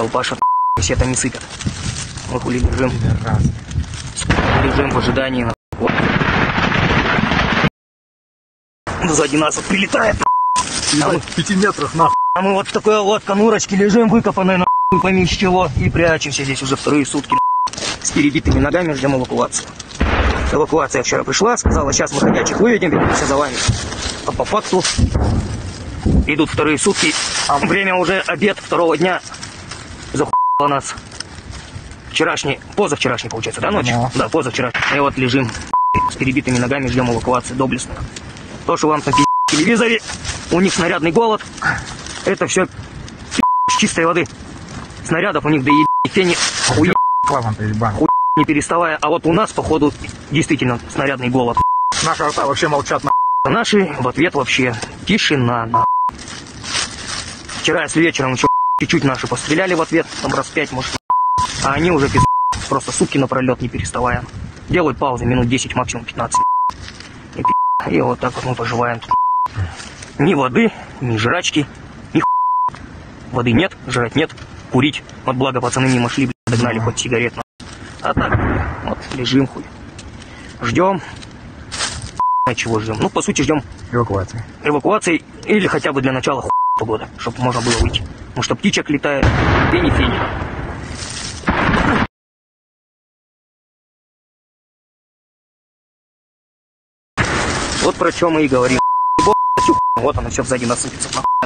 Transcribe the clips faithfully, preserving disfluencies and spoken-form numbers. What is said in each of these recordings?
толпа, что все там не сыпят. Мы хули лежим. Лежим в ожидании. Вот. Сзади нас вот прилетает. А мы в пяти метрах нахуй. А мы вот в такой вот конурочке лежим, выкопанной нахуй, пойми с чего. И прячемся здесь уже вторые сутки. С перебитыми ногами ждем эвакуацию. Эвакуация вчера пришла, сказала, сейчас мы ходячих выведем, вернемся за вами. А по факту идут вторые сутки. А время уже обед второго дня. Захуяло нас. Вчерашний, позавчерашний, получается, да, ночью? No. Да, позавчерашний. И вот лежим с перебитыми ногами, ждем эвакуации доблестно. То, что вам там пи*** в телевизоре, у них снарядный голод, это все с чистой воды. Снарядов у них до еб*** фени, хуй не переставая. А вот у нас, походу, действительно снарядный голод. Наши арта вообще молчат на. Наши в ответ вообще тишина. На. Вчера, если вечером еще чуть-чуть наши постреляли в ответ, там раз пять, может, а они уже пиз... просто сутки напролет не переставая. Делают паузы минут десять, максимум пятнадцать. И, пи... и вот так вот мы поживаем тут. Ни воды, ни жрачки, ни хуй. Воды нет, жрать нет, курить. Вот благо пацаны мимо шли, блядь, догнали хоть сигарет. А так, вот лежим хуй. Ждем. А чего ждем? Ну, по сути, ждем Эвакуации. эвакуации или хотя бы для начала хуй погода, чтобы можно было выйти. Потому что птичек летает, фени-фени. Вот про что мы и говорим. Вот оно все сзади насыпется.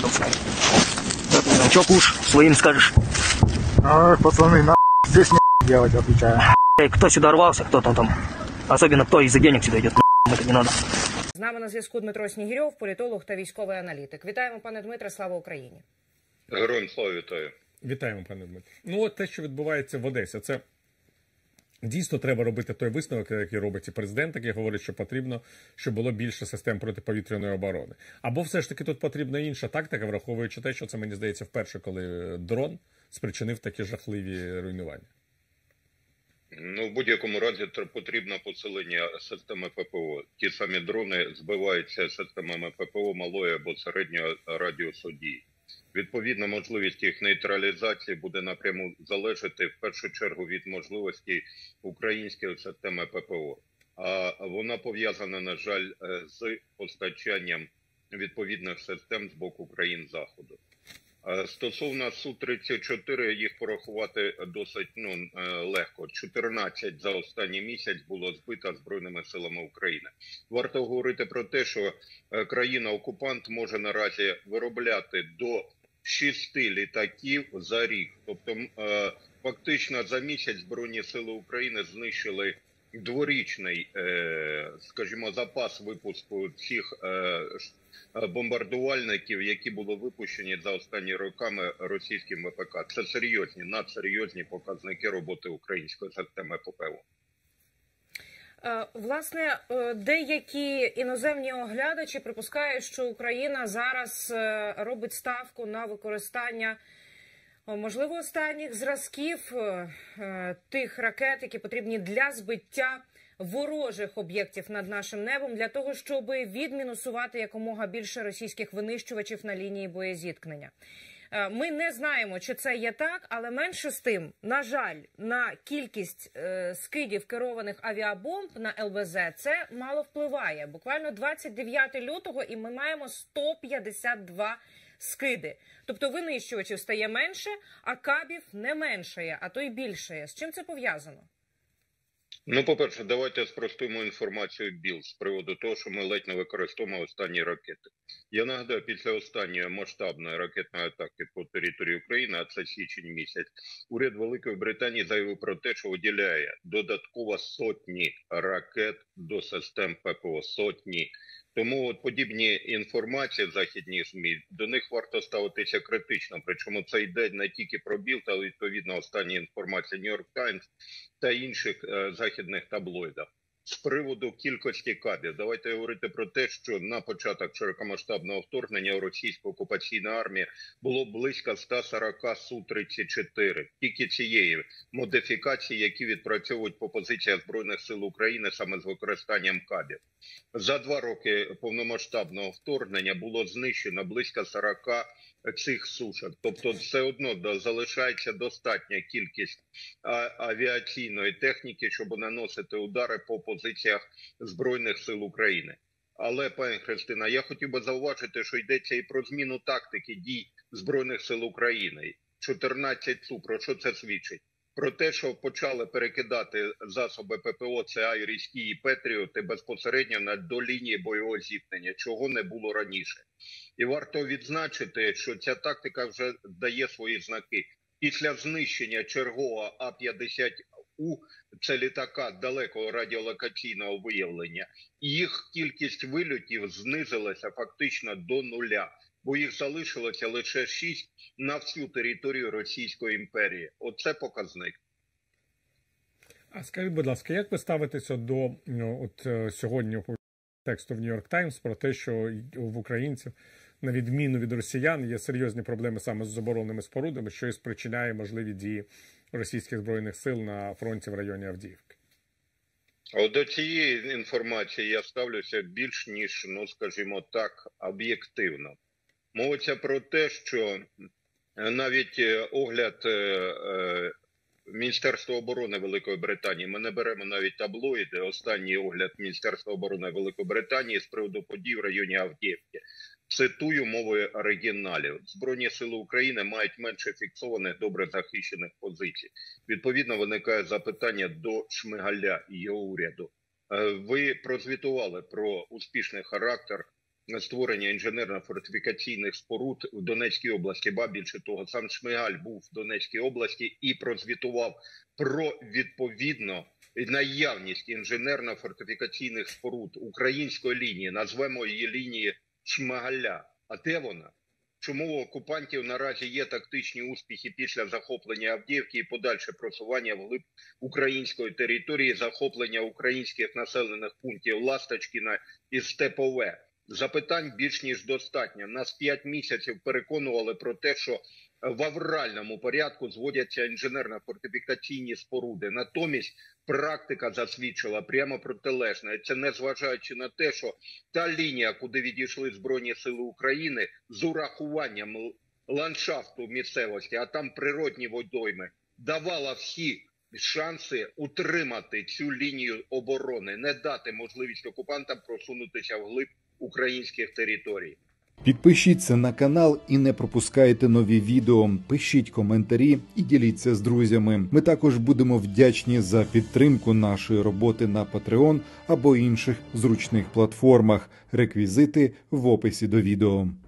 Что, куш, своим скажешь? Ах, пацаны, на здесь не делать, отвечаю. Кто сюда рвался, кто там там. Особенно кто из-за денег сюди йде. Это не надо. З нами на зв'язку Дмитро Снігирьов, політолог та військовий аналітик. Вітаємо, пане Дмитре, слава Україні. Героям слава, вітаю. Вітаємо, пане Дмитро. Ну от те, що відбувається в Одесі, це дійсно треба робити той висновок, який робить і президент, який говорить, що потрібно, щоб було більше систем протиповітряної оборони. Або все ж таки тут потрібна інша тактика, враховуючи те, що це, мені здається, вперше, коли дрон спричинив такі жахливі руйнування. Ну, в будь-якому разі потрібно посилення системи ППО. Ті самі дрони збиваються системами ППО малої або середнього радіусу дії. Відповідно, можливість їх нейтралізації буде напряму залежати в першу чергу від можливості української системи ППО. А вона пов'язана, на жаль, з постачанням відповідних систем з боку країн Заходу. Стосовно Су тридцять чотири, їх порахувати досить ну, легко. чотирнадцять за останній місяць було збито Збройними силами України. Варто говорити про те, що країна-окупант може наразі виробляти до шести літаків за рік. Тобто фактично за місяць Збройні сили України знищили дворічний, скажімо, запас випуску цих бомбардувальників, які були випущені за останні роками російським ВПК. Це серйозні, надсерйозні показники роботи української системи ППО. Власне, деякі іноземні оглядачі припускають, що Україна зараз робить ставку на використання, можливо, останніх зразків тих ракет, які потрібні для збиття ворожих об'єктів над нашим небом, для того, щоб відмінусувати якомога більше російських винищувачів на лінії боєзіткнення. Ми не знаємо, чи це є так, але менше з тим, на жаль, на кількість е, скидів керованих авіабомб на Ел Бе Зет це мало впливає. Буквально двадцять дев'ятого лютого і ми маємо сто п'ятдесят два скиди. Тобто винищувачів стає менше, а кабів не меншає, а то й більшає. З чим це пов'язано? Ну, по-перше, давайте спростуємо інформацію БІЛ з приводу того, що ми ледь не використовуємо останні ракети. Я нагадаю, після останньої масштабної ракетної атаки по території України, а це січень місяць, уряд Великої Британії заявив про те, що виділяє додатково сотні ракет до систем ППО. Сотні. Тому от подібні інформації західні ЗМІ, до них варто ставитися критично. Причому це йде не тільки про БІЛ, та відповідно остання інформація Нью-Йорк Таймс та інших е, західних таблоїдах. З приводу кількості кабів, давайте говорити про те, що на початок широкомасштабного вторгнення російської окупаційної армії було близько ста сорока Су тридцять чотири. Тільки цієї модифікації, які відпрацьовують по позиціях Збройних сил України саме з використанням кабів. За два роки повномасштабного вторгнення було знищено близько сорока цих сушок. Тобто все одно залишається достатня кількість авіаційної техніки, щоб наносити удари по позиціях Збройних сил України. Але, пані Христина, я хотів би зауважити, що йдеться і про зміну тактики дій Збройних сил України. чотирнадцять Су, про що це свідчить? Про те, що почали перекидати засоби ППО, це «Айріс-Ті» і «Петріоти» безпосередньо на до лінії бойового зіткнення, чого не було раніше. І варто відзначити, що ця тактика вже дає свої знаки. Після знищення чергового А п'ятдесят У, це літака далекого радіолокаційного виявлення, їх кількість вильотів знизилася фактично до нуля, бо їх залишилося лише шість на всю територію Російської імперії. Оце показник. А скажіть, будь ласка, як ви ставитеся до ну, от сьогодні тексту в Нью-Йорк Таймс про те, що в українців, на відміну від росіян, є серйозні проблеми саме з оборонними спорудами, що і спричиняє можливі дії російських збройних сил на фронті в районі Авдіївки? От до цієї інформації я ставлюся більш ніж, ну скажімо так, об'єктивно. Мовиться про те, що навіть огляд Міністерства оборони Великої Британії, ми не беремо навіть таблоїди, останній огляд Міністерства оборони Великої Британії з приводу подій в районі Авдіївки. Цитую мовою оригіналів. Збройні сили України мають менше фіксованих, добре захищених позицій. Відповідно, виникає запитання до Шмигаля і його уряду. Ви прозвітували про успішний характер створення інженерно-фортифікаційних споруд в Донецькій області. Ба більше того, сам Шмигаль був в Донецькій області і прозвітував про відповідно наявність інженерно-фортифікаційних споруд української лінії. Назвемо її лінії Шмигаля. А де вона? Чому у окупантів наразі є тактичні успіхи після захоплення Авдіївки і подальше просування вглиб української території, захоплення українських населених пунктів Ласточкіна і Степове? Запитань більш ніж достатньо. Нас п'ять місяців переконували про те, що в авральному порядку зводяться інженерно-фортифікаційні споруди. Натомість практика засвідчила прямо протилежне. Це незважаючи на те, що та лінія, куди відійшли Збройні сили України, з урахуванням ландшафту місцевості, а там природні водойми, давала всі шанси утримати цю лінію оборони, не дати можливість окупантам просунутися вглиб українських територій. Підпишіться на канал і не пропускайте нові відео. Пишіть коментарі і діліться з друзями. Ми також будемо вдячні за підтримку нашої роботи на Patreon або інших зручних платформах. Реквізити в описі до відео.